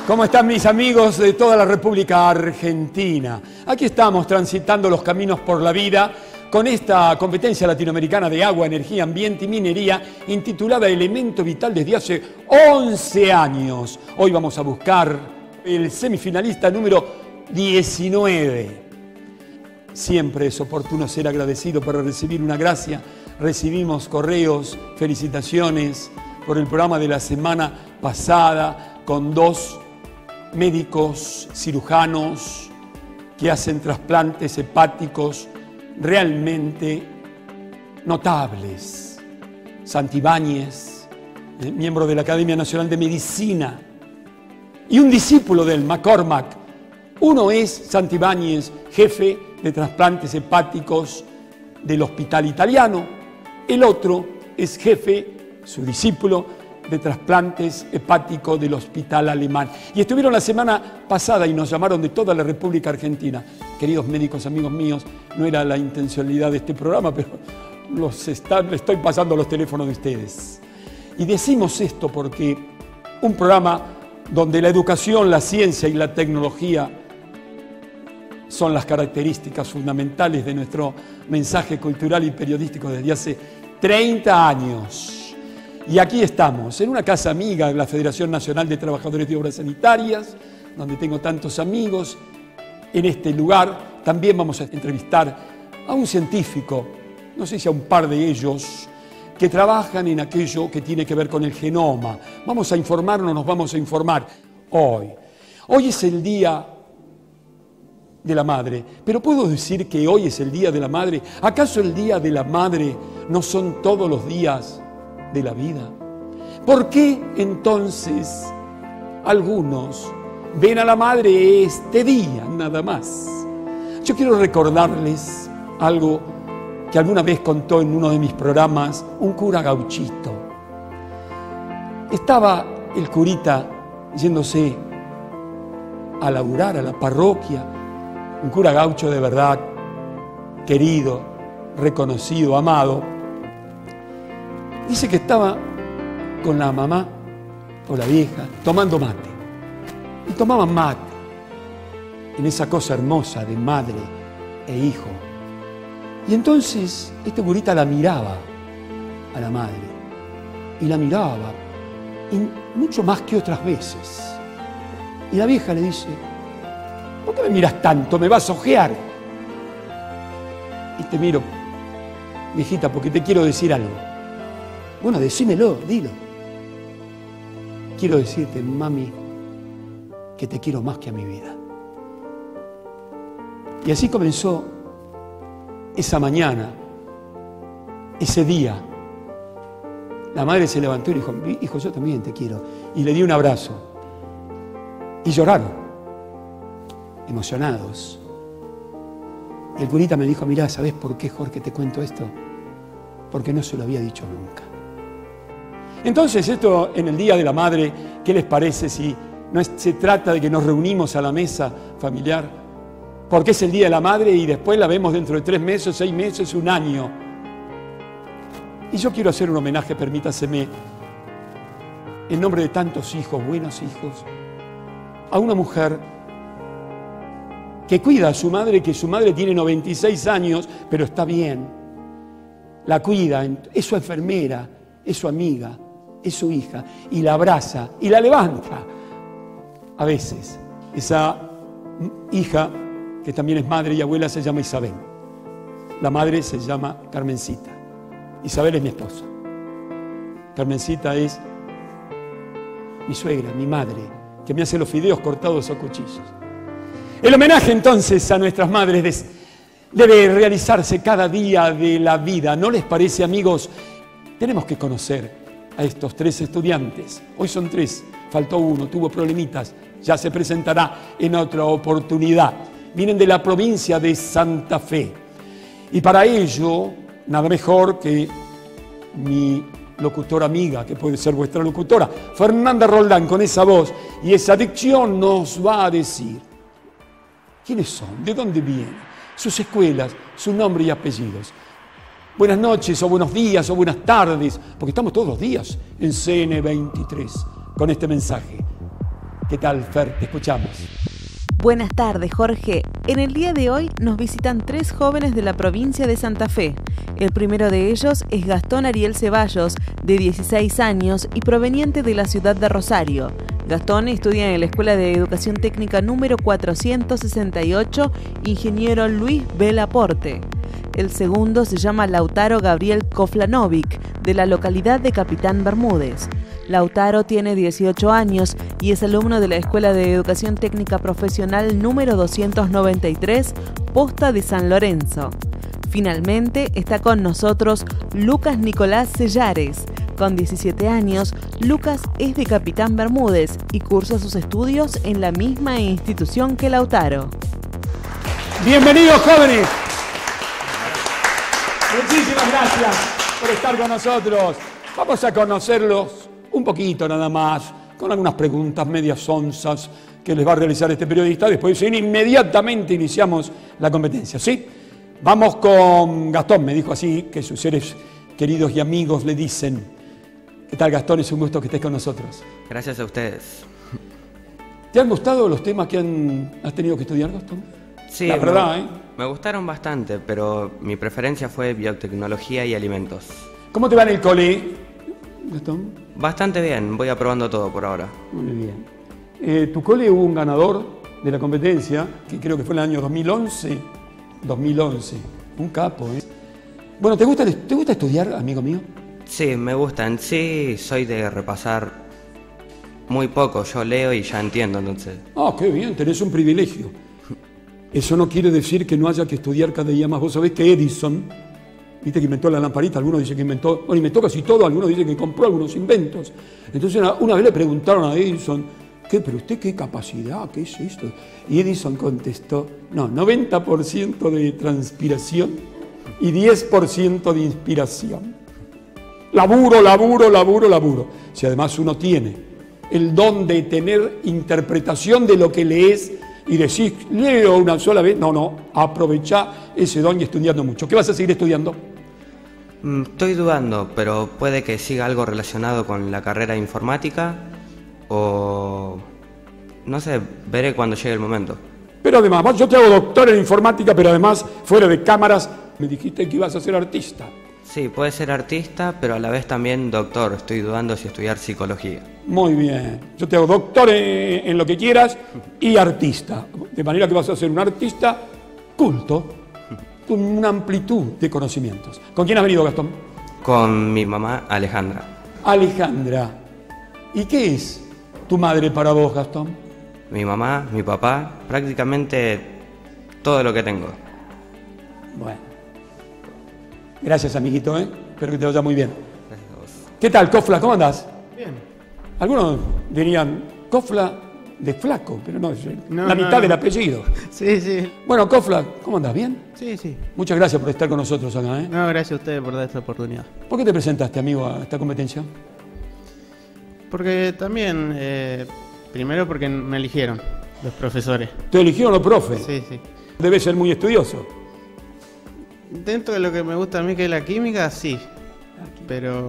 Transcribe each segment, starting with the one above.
¿Cómo están mis amigos de toda la República Argentina? Aquí estamos transitando los caminos por la vida con esta competencia latinoamericana de agua, energía, ambiente y minería intitulada Elemento Vital desde hace 11 años. Hoy vamos a buscar el semifinalista número 19. Siempre es oportuno ser agradecido para recibir una gracia. Recibimos correos, felicitaciones por el programa de la semana pasada con 2 médicos cirujanos que hacen trasplantes hepáticos realmente notables. Santibáñez, miembro de la Academia Nacional de Medicina, y un discípulo del McCormack. Uno es Santibáñez, jefe de trasplantes hepáticos del Hospital Italiano. El otro es jefe, su discípulo, de trasplantes hepáticos del Hospital Alemán. Y estuvieron la semana pasada y nos llamaron de toda la República Argentina. Queridos médicos, amigos míos, no era la intencionalidad de este programa, pero le estoy pasando los teléfonos de ustedes. Y decimos esto porque un programa donde la educación, la ciencia y la tecnología son las características fundamentales de nuestro mensaje cultural y periodístico desde hace 30 años. Y aquí estamos, en una casa amiga de la Federación Nacional de Trabajadores de Obras Sanitarias, donde tengo tantos amigos. En este lugar también vamos a entrevistar a un científico, no sé si a un par de ellos, que trabajan en aquello que tiene que ver con el genoma. Vamos a informarnos, nos vamos a informar hoy. Hoy es el Día de la Madre, pero ¿puedo decir que hoy es el Día de la Madre? ¿Acaso el Día de la Madre no son todos los días de la vida? ¿Por qué entonces algunos ven a la madre este día nada más? Yo quiero recordarles algo que alguna vez contó en uno de mis programas un cura gauchito. Estaba el curita yéndose a laburar a la parroquia, un cura gaucho de verdad, querido, reconocido, amado. Dice que estaba con la mamá o la vieja tomando mate. Y tomaban mate en esa cosa hermosa de madre e hijo. Y entonces este curita la miraba a la madre. Y la miraba, y mucho más que otras veces. Y la vieja le dice: ¿por qué me miras tanto? ¿Me vas a ojear? Y te miro, viejita, porque te quiero decir algo. Bueno, decímelo, dilo. Quiero decirte, mami, que te quiero más que a mi vida. Y así comenzó esa mañana, ese día. La madre se levantó y dijo: hijo, yo también te quiero. Y le di un abrazo. Y lloraron, emocionados. Y el curita me dijo: mirá, ¿sabés por qué, Jorge, te cuento esto? Porque no se lo había dicho nunca. Entonces, esto en el Día de la Madre, ¿qué les parece si no se trata de que nos reunimos a la mesa familiar? Porque es el Día de la Madre y después la vemos dentro de 3 meses, 6 meses, 1 año. Y yo quiero hacer un homenaje, permítaseme, en nombre de tantos hijos, buenos hijos, a una mujer que cuida a su madre, que su madre tiene 96 años, pero está bien. La cuida, es su enfermera, es su amiga, es su hija, y la abraza y la levanta. A veces, esa hija, que también es madre y abuela, se llama Isabel. La madre se llama Carmencita. Isabel es mi esposa. Carmencita es mi suegra, mi madre, que me hace los fideos cortados a cuchillos. El homenaje entonces a nuestras madres debe realizarse cada día de la vida. ¿No les parece, amigos? Tenemos que conocer a estos 3 estudiantes. Hoy son 3, faltó uno, tuvo problemitas, ya se presentará en otra oportunidad. Vienen de la provincia de Santa Fe. Y para ello, nada mejor que mi locutora amiga, que puede ser vuestra locutora, Fernanda Roldán, con esa voz y esa dicción nos va a decir quiénes son, de dónde vienen, sus escuelas, su nombre y apellidos. Buenas noches, o buenos días, o buenas tardes, porque estamos todos los días en CN23 con este mensaje. ¿Qué tal, Fer? Te escuchamos. Buenas tardes, Jorge. En el día de hoy nos visitan 3 jóvenes de la provincia de Santa Fe. El primero de ellos es Gastón Ariel Ceballos, de 16 años y proveniente de la ciudad de Rosario. Gastón estudia en la Escuela de Educación Técnica número 468, Ingeniero Luis B. Laporte. El segundo se llama Lautaro Gabriel Koflanovic, de la localidad de Capitán Bermúdez. Lautaro tiene 18 años y es alumno de la Escuela de Educación Técnica Profesional número 293, Posta de San Lorenzo. Finalmente está con nosotros Lucas Nicolás Sellares. Con 17 años, Lucas es de Capitán Bermúdez y cursa sus estudios en la misma institución que Lautaro. Bienvenidos, jóvenes. Muchísimas gracias por estar con nosotros. Vamos a conocerlos un poquito nada más, con algunas preguntas medias sonzas que les va a realizar este periodista. Después inmediatamente iniciamos la competencia, ¿sí? Vamos con Gastón, me dijo así que sus seres queridos y amigos le dicen. ¿Qué tal, Gastón? Es un gusto que estés con nosotros. Gracias a ustedes. ¿Te han gustado los temas que has tenido que estudiar, Gastón? Sí, la verdad, me gustaron bastante, pero mi preferencia fue biotecnología y alimentos. ¿Cómo te va en el cole, Gastón? Bastante bien, voy aprobando todo por ahora. Muy bien. Tu cole hubo un ganador de la competencia, que creo que fue en el año 2011. 2011. Un capo, ¿eh? Bueno, ¿te gusta estudiar, amigo mío? Sí, me gusta. En sí soy de repasar muy poco. Yo leo y ya entiendo, entonces. Ah, qué bien, tenés un privilegio. Eso no quiere decir que no haya que estudiar cada día más. Vos sabés que Edison, viste que inventó la lamparita, algunos dicen que inventó, bueno, inventó casi todo, algunos dicen que compró algunos inventos. Entonces una vez le preguntaron a Edison, ¿pero usted qué capacidad? ¿Qué es esto? Y Edison contestó, no, 90% de transpiración y 10% de inspiración. Laburo, laburo, laburo, laburo. Si además uno tiene el don de tener interpretación de lo que lees y decís, leo una sola vez, no, aprovechá ese don y estudiando mucho. ¿Qué vas a seguir estudiando? Estoy dudando, pero puede que siga algo relacionado con la carrera de informática o... no sé, veré cuando llegue el momento. Pero además, yo te hago doctor en informática, pero además, fuera de cámaras, me dijiste que ibas a ser artista. Sí, puede ser artista, pero a la vez también doctor. Estoy dudando si estudiar psicología. Muy bien. Yo te hago doctor en lo que quieras y artista. De manera que vas a ser un artista culto, con una amplitud de conocimientos. ¿Con quién has venido, Gastón? Con mi mamá, Alejandra. Alejandra. ¿Y qué es tu madre para vos, Gastón? Mi mamá, mi papá, prácticamente todo lo que tengo. Bueno. Gracias, amiguito, ¿eh? Espero que te vaya muy bien. Gracias a vos. ¿Qué tal, Cofla? ¿Cómo andás? Bien. Algunos dirían Cofla de flaco, pero no, es la mitad del apellido. Sí, sí. Bueno, Cofla, ¿cómo andás? ¿Bien? Sí, sí. Muchas gracias por estar con nosotros acá, ¿eh? No, gracias a ustedes por dar esta oportunidad. ¿Por qué te presentaste, amigo, a esta competencia? Porque también, primero porque me eligieron los profesores. ¿Te eligieron los profes? Sí, sí. Debes ser muy estudioso. Dentro de lo que me gusta a mí, que es la química, sí. Pero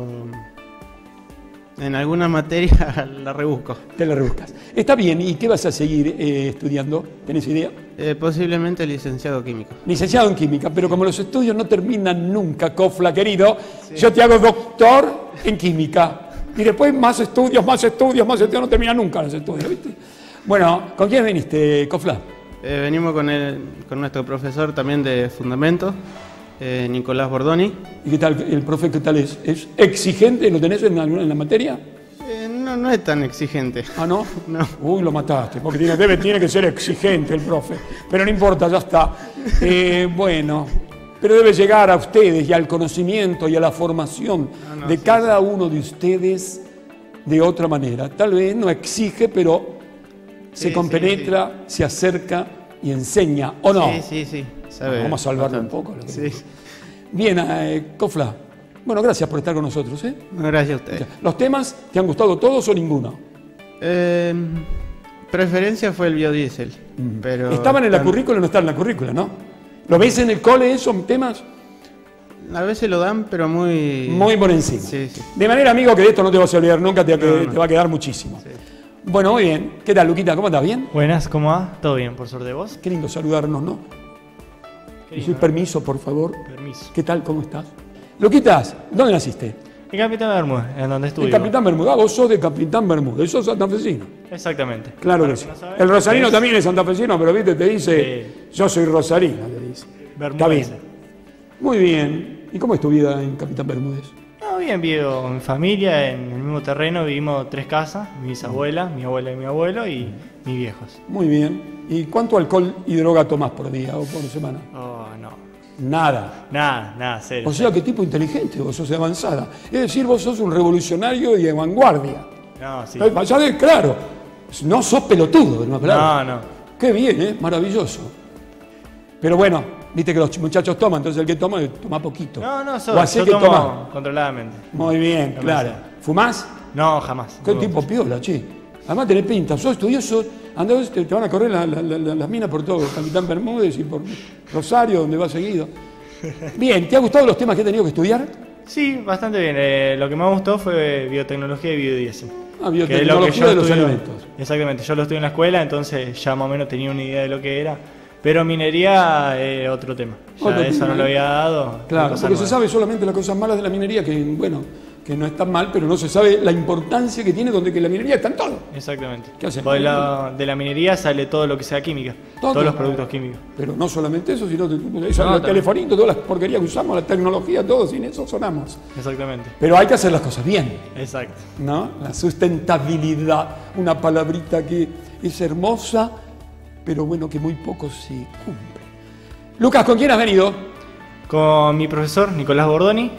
en alguna materia la rebusco. Te la rebuscas. Está bien, ¿y qué vas a seguir estudiando? ¿Tenés idea? Posiblemente licenciado químico. Licenciado en química, pero como los estudios no terminan nunca, Cofla, querido, sí. Yo te hago doctor en química. Y después más estudios, no terminan nunca los estudios, ¿viste? Bueno, ¿con quién viniste, Cofla? Venimos con nuestro profesor también de Fundamentos, Nicolás Bordoni. ¿Y qué tal el profe? ¿Qué tal es? ¿Es exigente? ¿Lo tenés en la materia? No es tan exigente. ¿Ah, no? No. Uy, lo mataste, porque tiene que ser exigente el profe. Pero no importa, ya está. Bueno, pero debe llegar a ustedes y al conocimiento y a la formación de cada uno de ustedes de otra manera. Tal vez no exige, pero se compenetra, se acerca y enseña, ¿o no? Sí. Vamos a salvarlo un poco. Sí. Bien, Cofla. Bueno, gracias por estar con nosotros. Gracias a ustedes. ¿Los temas te han gustado todos o ninguno? Preferencia fue el biodiesel. Pero ¿estaban en la currícula o no estaban en la currícula, no? ¿Lo ves en el cole esos temas? A veces lo dan, pero muy por encima. Sí. De manera, amigo, que de esto no te vas a olvidar nunca, te va a quedar muchísimo. Sí. Bueno, muy bien. ¿Qué tal, Luquita? ¿Cómo estás? ¿Bien? Buenas, ¿cómo va? ¿Todo bien, por suerte de vos? Qué lindo saludarnos, ¿no? Qué Y lindo. permiso, por favor. Permiso. ¿Qué tal? ¿Cómo estás? Luquitas, ¿dónde naciste? El Capitán Bermúdez, en donde estudio. El Capitán Bermúdez. Ah, vos sos de Capitán Bermúdez. Sos santafesino. Exactamente. Claro Para que sí. no saben, El rosarino es también es santafesino, pero viste, te dice, yo soy rosarino, te dice. Está bermúdez. bien. Muy bien. ¿Y cómo es tu vida en Capitán Bermúdez? No, bien, vivo mi familia en el mismo terreno, vivimos 3 casas, mi bisabuela, mi abuela y mi abuelo y mis viejos. Muy bien. ¿Y cuánto alcohol y droga tomás por día o por semana? Oh, no. Nada. Nada, serio. O sea, qué tipo inteligente, vos sos de avanzada. Es decir, vos sos un revolucionario y de vanguardia. No, sí. Claro, no sos pelotudo, en una palabra. No. Qué bien, ¿eh? Maravilloso. Pero bueno, viste que los muchachos toman, entonces el que toma poquito. No, O así yo que tomo toma. controladamente. Muy bien, No me claro. sé. ¿Fumás? No, jamás. Qué No. tipo piola, che. Además tenés pinta, sos estudioso, andás, te van a correr las minas por todo, Capitán Bermúdez y por Rosario, donde va seguido. Bien, ¿te ha gustado los temas que he tenido que estudiar? Sí, bastante bien. Lo que más me gustó fue biotecnología y biodiesel. Ah, Que es lo que biotecnología yo de los estudio. alimentos. Exactamente, yo lo estudié en la escuela, entonces ya más o menos tenía una idea de lo que era. Pero minería, otro tema. Ya Otro eso tema, no lo ¿eh? había dado. Claro, cosa porque se nueva. sabe solamente las cosas malas de la minería, que bueno, que no están mal, pero no se sabe la importancia que tiene donde que la minería está en todo. Exactamente. ¿Qué hacen? Porque de la minería sale todo lo que sea química. Todo. Todos los productos químicos. Pero no solamente eso, sino los también. telefonitos, todas las porquerías que usamos, la tecnología, todo, sin eso sonamos. Exactamente. Pero hay que hacer las cosas bien, Exacto. ¿no? La sustentabilidad, una palabrita que es hermosa, pero bueno, que muy poco se cumple. Lucas, ¿con quién has venido? Con mi profesor Nicolás Bordoni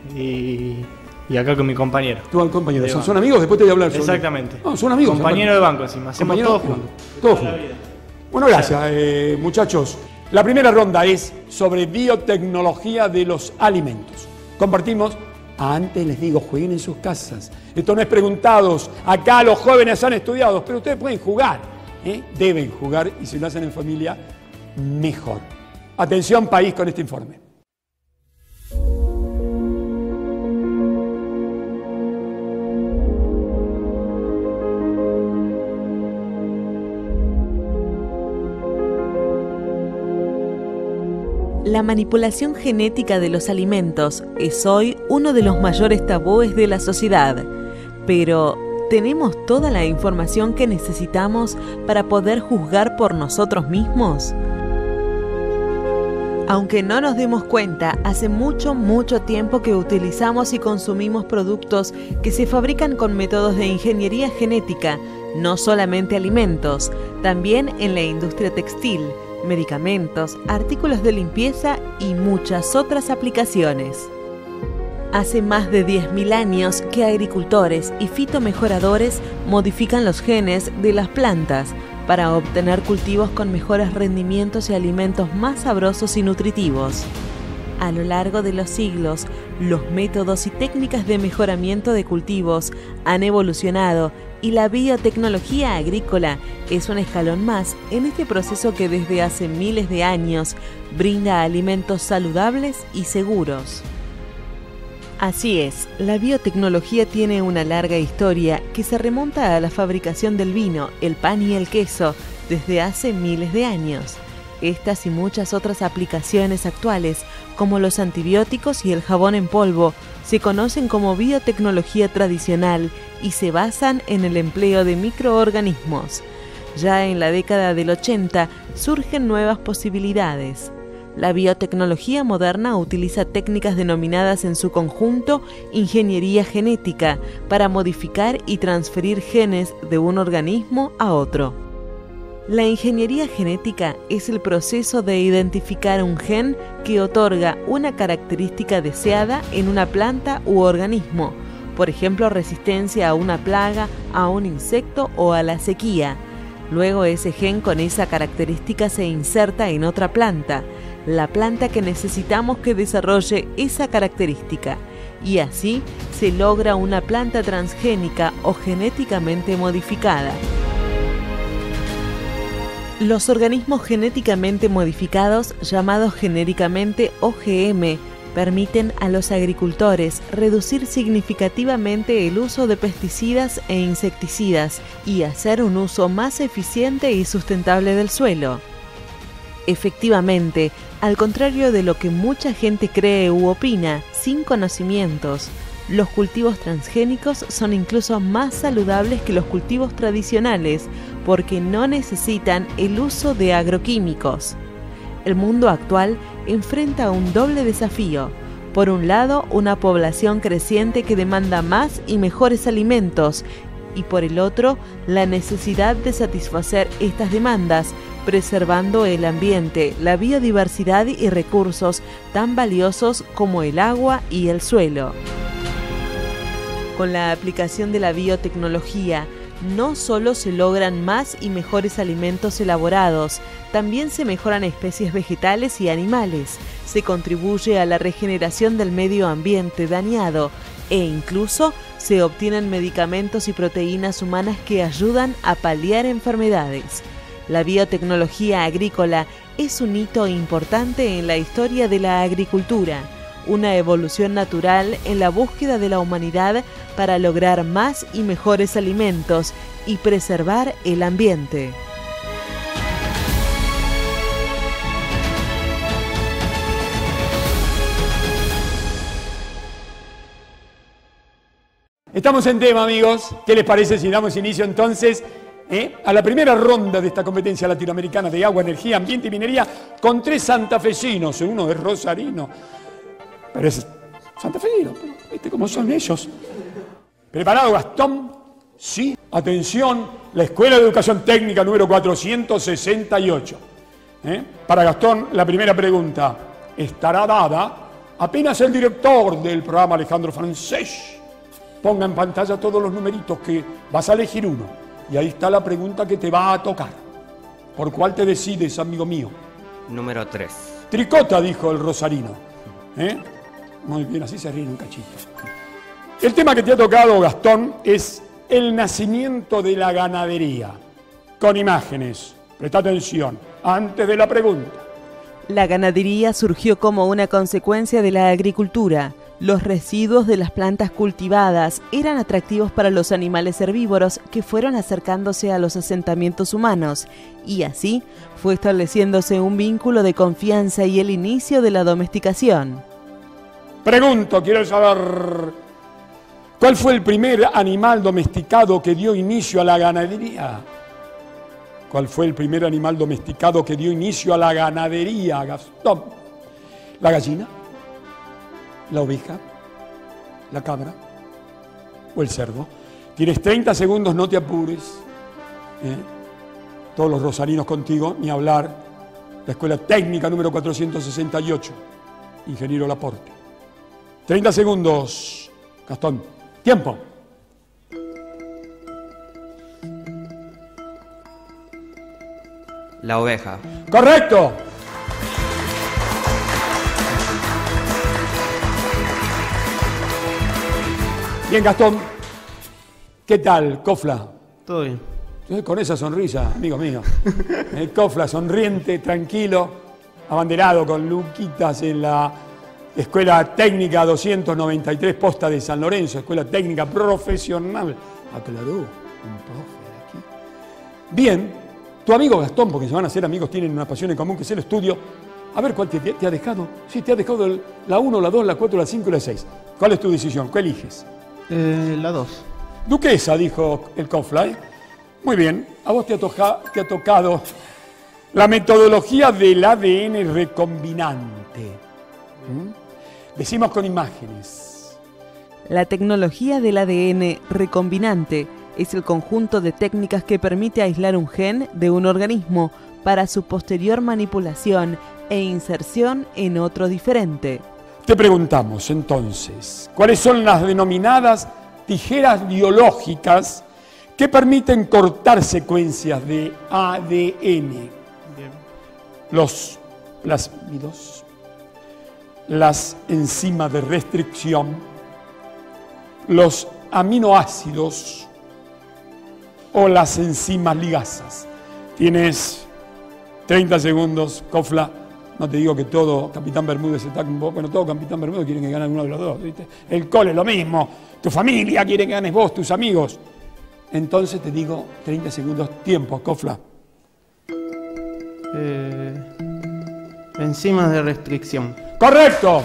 y acá con mi compañero. Tu compañero. De ¿Son banco. amigos? Después te voy a hablar sobre... Exactamente. No, son amigos. Compañero de banco encima. Hacemos Compañero todo de juntos. banco. Todo juntos. Bueno, gracias, muchachos. La primera ronda es sobre biotecnología de los alimentos. Compartimos. Antes les digo, jueguen en sus casas. Esto no es preguntados. Acá los jóvenes han estudiado, pero ustedes pueden jugar. Deben jugar y si lo hacen en familia, mejor. Atención, país, con este informe. La manipulación genética de los alimentos es hoy uno de los mayores tabúes de la sociedad. Pero, ¿tenemos toda la información que necesitamos para poder juzgar por nosotros mismos? Aunque no nos demos cuenta, hace mucho tiempo que utilizamos y consumimos productos que se fabrican con métodos de ingeniería genética, no solamente alimentos, también en la industria textil, medicamentos, artículos de limpieza y muchas otras aplicaciones. Hace más de 10.000 años que agricultores y fitomejoradores modifican los genes de las plantas para obtener cultivos con mejores rendimientos y alimentos más sabrosos y nutritivos. A lo largo de los siglos, los métodos y técnicas de mejoramiento de cultivos han evolucionado y la biotecnología agrícola es un escalón más en este proceso que desde hace miles de años brinda alimentos saludables y seguros. Así es, la biotecnología tiene una larga historia que se remonta a la fabricación del vino, el pan y el queso desde hace miles de años. Estas y muchas otras aplicaciones actuales, como los antibióticos y el jabón en polvo, se conocen como biotecnología tradicional y se basan en el empleo de microorganismos. Ya en la década del 80 surgen nuevas posibilidades. La biotecnología moderna utiliza técnicas denominadas en su conjunto ingeniería genética para modificar y transferir genes de un organismo a otro. La ingeniería genética es el proceso de identificar un gen que otorga una característica deseada en una planta u organismo, por ejemplo, resistencia a una plaga, a un insecto o a la sequía. Luego ese gen con esa característica se inserta en otra planta, la planta que necesitamos que desarrolle esa característica, y así se logra una planta transgénica o genéticamente modificada. Los organismos genéticamente modificados, llamados genéricamente OGM, permiten a los agricultores reducir significativamente el uso de pesticidas e insecticidas y hacer un uso más eficiente y sustentable del suelo. Efectivamente, al contrario de lo que mucha gente cree u opina, sin conocimientos, los cultivos transgénicos son incluso más saludables que los cultivos tradicionales porque no necesitan el uso de agroquímicos. El mundo actual enfrenta un doble desafío. Por un lado, una población creciente que demanda más y mejores alimentos, y por el otro, la necesidad de satisfacer estas demandas, preservando el ambiente, la biodiversidad y recursos tan valiosos como el agua y el suelo. Con la aplicación de la biotecnología, no solo se logran más y mejores alimentos elaborados, también se mejoran especies vegetales y animales, se contribuye a la regeneración del medio ambiente dañado e incluso se obtienen medicamentos y proteínas humanas que ayudan a paliar enfermedades. La biotecnología agrícola es un hito importante en la historia de la agricultura, una evolución natural en la búsqueda de la humanidad para lograr más y mejores alimentos y preservar el ambiente. Estamos en tema, amigos. ¿Qué les parece si damos inicio entonces a la primera ronda de esta competencia latinoamericana de agua, energía, ambiente y minería con 3 santafesinos? Uno es rosarino, pero es santafesino, ¿viste cómo son ellos? ¿Preparado, Gastón? Sí. Atención, la Escuela de Educación Técnica número 468. Para Gastón, la primera pregunta estará dada apenas el director del programa, Alejandro Francés, ponga en pantalla todos los numeritos que vas a elegir uno. Y ahí está la pregunta que te va a tocar. ¿Por cuál te decides, amigo mío? Número 3. Tricota, dijo el rosarino. Muy bien, así se ríe un cachito. El tema que te ha tocado, Gastón, es el nacimiento de la ganadería. Con imágenes. Presta atención, antes de la pregunta. La ganadería surgió como una consecuencia de la agricultura. Los residuos de las plantas cultivadas eran atractivos para los animales herbívoros que fueron acercándose a los asentamientos humanos, y así fue estableciéndose un vínculo de confianza y el inicio de la domesticación. Pregunto, quiero saber, ¿cuál fue el primer animal domesticado que dio inicio a la ganadería? ¿Cuál fue el primer animal domesticado que dio inicio a la ganadería, Gastón? ¿La gallina? ¿La oveja? ¿La cabra? ¿O el cerdo? Tienes 30 segundos, no te apures. Todos los rosarinos contigo, ni hablar. La Escuela Técnica número 468. Ingeniero Laporte. 30 segundos, Gastón. Tiempo. La oveja. ¡Correcto! Bien, Gastón. ¿Qué tal, Cofla? Todo bien. Con esa sonrisa, amigo mío. Cofla, sonriente, tranquilo, abanderado con luquitas en la Escuela Técnica 293 Posta de San Lorenzo, Escuela Técnica Profesional. Aclaró un profe aquí. Bien, tu amigo Gastón, porque se van a hacer amigos, tienen una pasión en común que es el estudio. A ver, ¿cuál te ha dejado? Sí, te ha dejado la 1, la 2, la 4, la 5 y la 6. ¿Cuál es tu decisión? ¿Qué eliges? La 2. Duquesa, dijo el Cofla. Muy bien, a vos te ha tocado la metodología del ADN recombinante. Decimos con imágenes. La tecnología del ADN recombinante es el conjunto de técnicas que permite aislar un gen de un organismo para su posterior manipulación e inserción en otro diferente. Te preguntamos entonces, ¿cuáles son las denominadas tijeras biológicas que permiten cortar secuencias de ADN? Bien. Los plásmidos, las enzimas de restricción, los aminoácidos o las enzimas ligasas. Tienes 30 segundos, Cofla, No te digo que todo Capitán Bermúdez está con vos, bueno, todo Capitán Bermúdez quiere que gane uno de los dos, ¿viste? El cole lo mismo, tu familia quiere que ganes vos, tus amigos. Entonces te digo 30 segundos, tiempo, Cofla. Enzimas de restricción. ¡Correcto!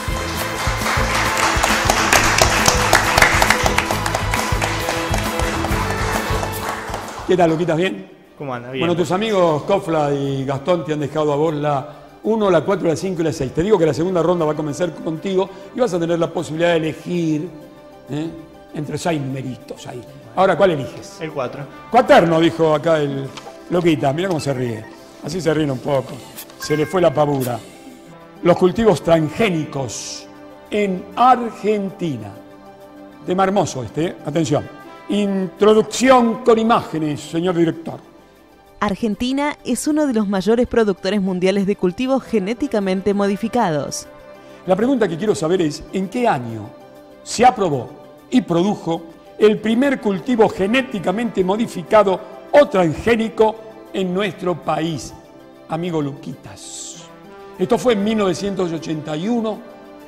¿Qué tal, Luquitas? ¿Bien? ¿Cómo anda? Bien. Bueno, tus amigos Cofla y Gastón te han dejado a vos la 1, la 4, la 5 y la 6. Te digo que la segunda ronda va a comenzar contigo y vas a tener la posibilidad de elegir entre 6 numeritos ahí. Ahora, ¿cuál eliges? El 4. Cuaterno, dijo acá el Luquita. Mira cómo se ríe. Así se ríen un poco. Se le fue la pavura. Los cultivos transgénicos en Argentina. Tema hermoso este, Atención. Introducción con imágenes, señor director. Argentina es uno de los mayores productores mundiales de cultivos genéticamente modificados. La pregunta que quiero saber es, ¿en qué año se aprobó y produjo el primer cultivo genéticamente modificado o transgénico en nuestro país, amigo Luquitas? Esto fue en 1981,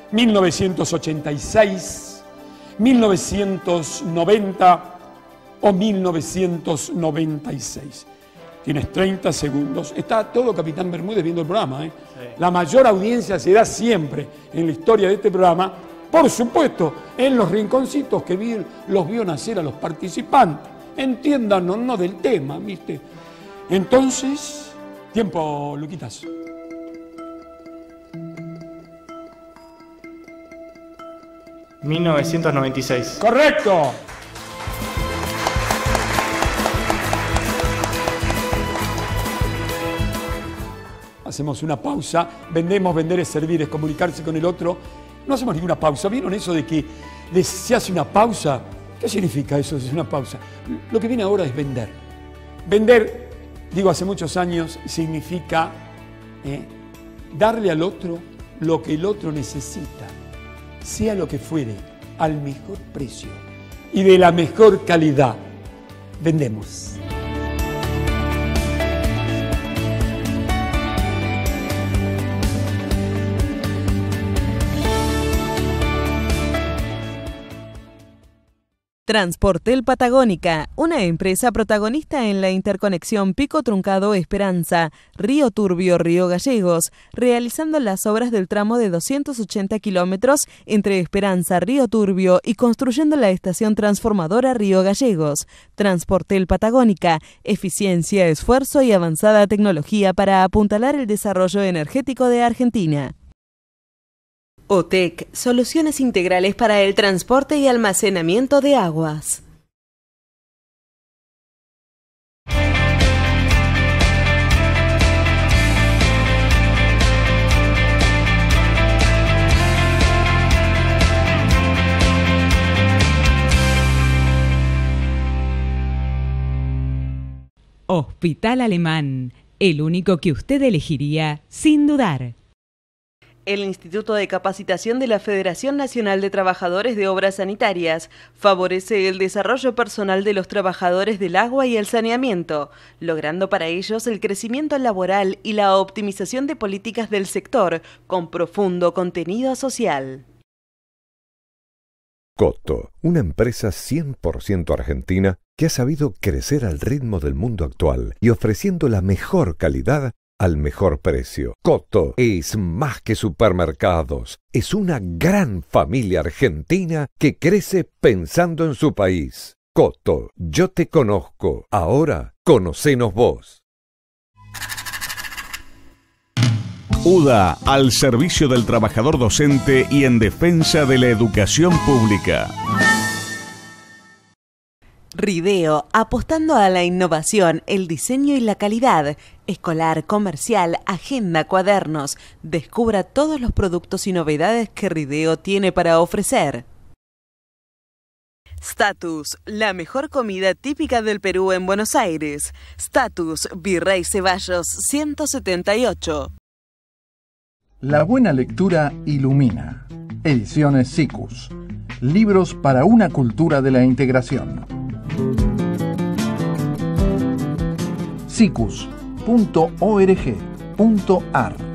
1986, 1990 o 1996. Tienes 30 segundos. Está todo Capitán Bermúdez viendo el programa. Sí. La mayor audiencia se da siempre en la historia de este programa, por supuesto, en los rinconcitos que los vio nacer a los participantes. Entiéndanos, no del tema, ¿viste? Entonces, tiempo, Luquitas. ¿1996? ¡Correcto! Hacemos una pausa. Vendemos, vender es servir, es comunicarse con el otro. No hacemos ninguna pausa. ¿Vieron eso de que se hace una pausa? ¿Qué significa eso de una pausa? Lo que viene ahora es vender. Vender, digo, hace muchos años, significa darle al otro lo que el otro necesita, sea lo que fuere, al mejor precio y de la mejor calidad. Vendemos. Transportel Patagónica, una empresa protagonista en la interconexión Pico Truncado Esperanza, Río Turbio, Río Gallegos, realizando las obras del tramo de 280 kilómetros entre Esperanza, Río Turbio y construyendo la estación transformadora Río Gallegos. Transportel Patagónica, eficiencia, esfuerzo y avanzada tecnología para apuntalar el desarrollo energético de Argentina. OTEC, soluciones integrales para el transporte y almacenamiento de aguas. Hospital Alemán, el único que usted elegiría sin dudar. El Instituto de Capacitación de la Federación Nacional de Trabajadores de Obras Sanitarias favorece el desarrollo personal de los trabajadores del agua y el saneamiento, logrando para ellos el crecimiento laboral y la optimización de políticas del sector con profundo contenido social. Coto, una empresa 100% argentina que ha sabido crecer al ritmo del mundo actual y ofreciendo la mejor calidad al mejor precio. Coto es más que supermercados, es una gran familia argentina que crece pensando en su país. Coto, yo te conozco, ahora conocenos vos. UDA, al servicio del trabajador docente y en defensa de la educación pública. Rideo, apostando a la innovación, el diseño y la calidad. Escolar, comercial, agenda, cuadernos. Descubra todos los productos y novedades que Rideo tiene para ofrecer. Status, la mejor comida típica del Perú en Buenos Aires. Status, Virrey Ceballos 178. La buena lectura ilumina. Ediciones SICUS. Libros para una cultura de la integración. sicus.org.ar